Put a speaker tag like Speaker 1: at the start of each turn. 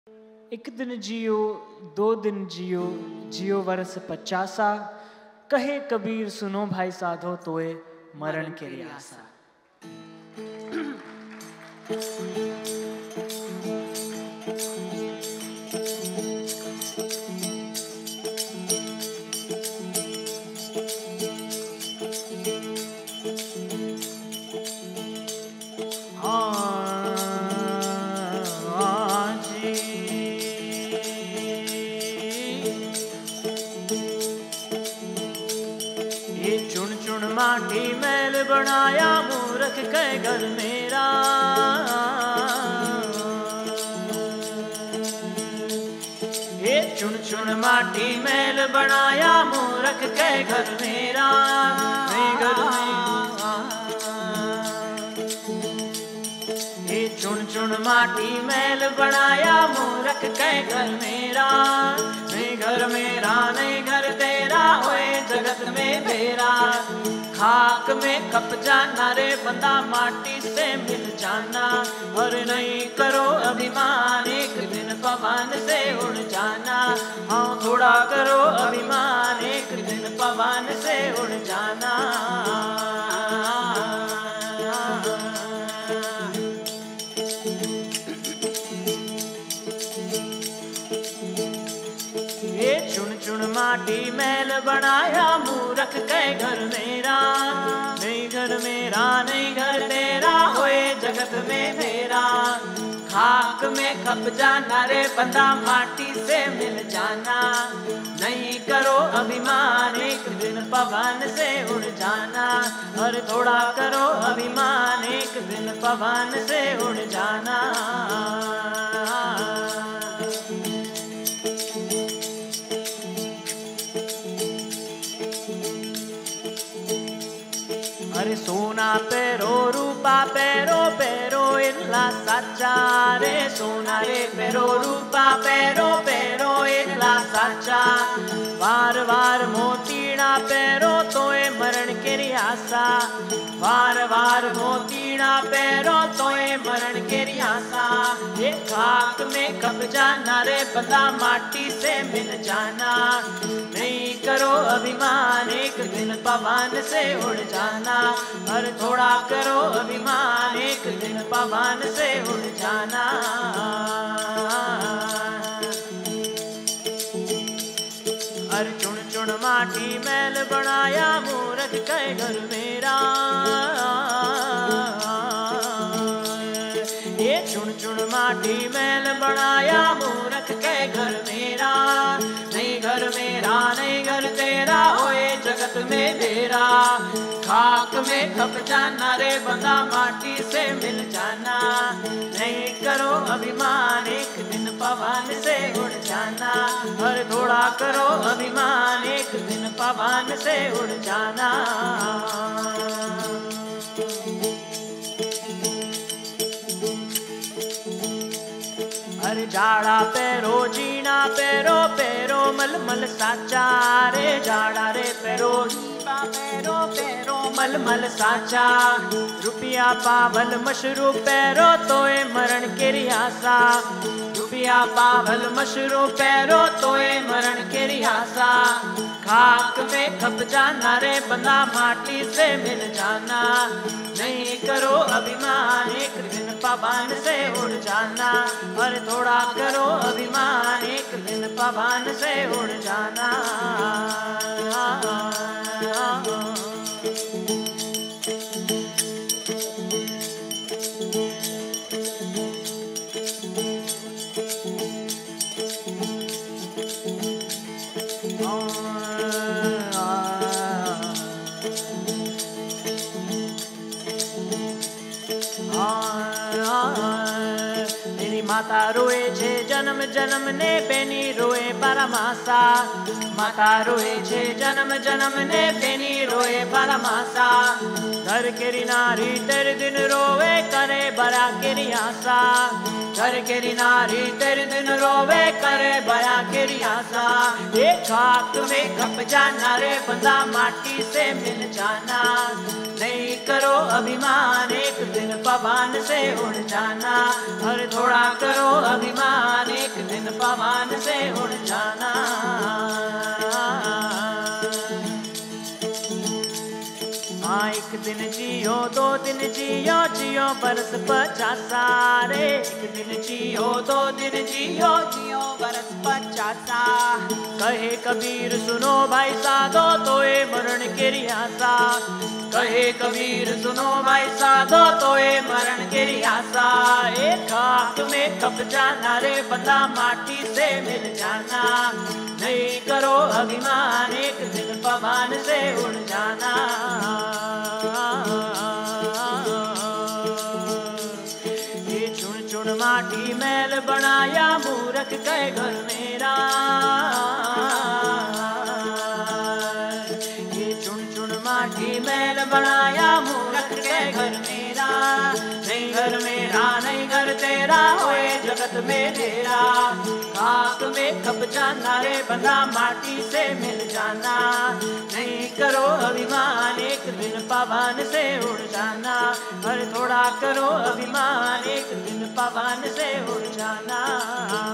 Speaker 1: एक दिन जियो, दो दिन जियो, जियो वर्ष 50। कहे कबीर सुनो भाई साधो तोए मरण के रियासा। माटी मैल बनाया मूर्ख के घर मेरा, ये चुन चुन माटी मैल बनाया मूर्ख के घर मेरा। घर ये चुन चुन माटी मैल बनाया मूर्ख के घर मेरा। नहीं घर मेरा नहीं घर तेरा, होए जगत में मेरा। खाक में कप जाना रे बंदा माटी से मिल जाना। और नहीं करो अभिमान एक दिन पवन से उड़ जाना। हाँ थोड़ा करो अभिमान एक दिन पवन से उड़ जाना। ये चुन चुन माटी मैल बनाया मूर्ख के घर मेरा। नहीं घर मेरा नहीं घर तेरा, होए जगत में मेरा। खाक में खप जाना रे बंदा माटी से मिल जाना। नहीं करो अभिमान एक दिन पवन से उड़ जाना। और थोड़ा करो अभिमान एक दिन पवन से उड़ जाना। अरे सोना पेरो रूपा पेरो पेरो इल्ला सच्चा रे। सोना रे पेरो रूपा पेरो पेरो इल्ला सच्चा। बार बार मोतीना पेरो तोए मरण के रियासा। बार बार मोतीना पेरो तोए मरण के रियासा। ये खाक में कब जाना रे बंदा माटी से मिल जाना। नहीं करो अभिमान एक दिन पवन से उड़ जाना। और थोड़ा करो अभिमान एक दिन पवन से उड़ जाना। और चुन चुन माटी मैल बनाया मूर्ख के घर मेरा। ये चुन चुन माटी मैल बनाया मूर्ख के घर मेरा। नहीं घर मेरा नहीं घर तेरा, होए जगत में मेरा। खाक में खप जाना रे बंदा माटी से मिल जाना। नहीं करो अभिमान एक दिन पवन से उड़ जाना। और थोड़ा करो अभिमान एक दिन पवन से उड़ जाना। अरे जाड़ा पेरो जीना पेरो पेरो मलमल साचा रे। जाड़ा रे पेरो जीना पेरो पेरो मलमल साचा। रुपया पावल मशरू पेरो तोए मरण के रियासा। रुपया पावल मशरू पेरो तोए मरण के रियासा। खाक में खप जाना रे बंदा माटी से मिल जाना। नहीं करो अभिमान एक दिन पवन से उड़ जाना। और थोड़ा करो अभिमान एक दिन पवन से उड़ जाना। माता रोए छे जन्म जन्म ने बेनी रोए परमासा। माता रोए छे जन्म जन्म ने बेनी रोए परमासा। घर केरी नारी तेरे दिन रोवे करे बड़ा केरी आशा। घर केरी नारी तेरे दिन रोवे करे बड़ा केरी रियासा। एक खाक में खप जाना रे बंदा माटी से मिल जाना। नहीं करो अभिमान एक दिन पवन से उड़ जाना। हर थोड़ा करो अभिमान एक दिन पवन से उड़ जाना। हाँ एक दिन जियो दो दिन जियो जियो बरस 50 रे। एक दिन जियो दो दिन जियो जियो बरस 50। कहे कबीर सुनो भाई साधो तो ये मरण के रियासा। कहे कबीर सुनो भाई साधो तो ये मरण के रियासा। एक खाक में खप जाना रे बंदा माटी से मिल जाना। नहीं करो अभिमान एक दिन पवन से उड़ जाना। ये चुन चुन माटी मैल बनाया मूर्ख कहे घर मेरा। ये चुन चुन माटी मैल बनाया मूर्ख कहे घर मेरा। नहीं घर मेरा नहीं घर तेरा होए जगत में तेरा। खाक में खप जाना रे बंदा माटी से मिल जाना। नहीं करो अभिमान एक दिन पवन से उड़ जाना। हर थोड़ा करो अभिमान एक दिन पवन से उड़ जाना।